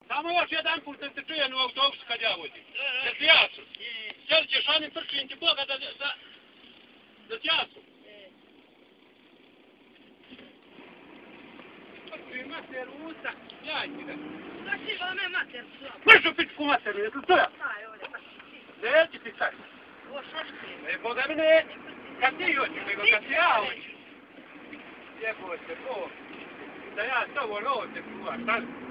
Samo još jedan put da se čuje u autobusu kad ja vodim. Da ti jasu. Sjeli ćeš onim pršim ti Boga da ti jasu. Prvi mater usta, jajti ga. Znači vam je mater slabo. Možu pičku materu, jesi li to ja? Aj, ovdje, pa ti. Neći ti sad. Ovo šaške. Boga mi neći. Kad ti hoćeš, nego kad ti ja hoćeš. Jebo se, Bog. Da ja s tobom ovdje kuvaš, sad.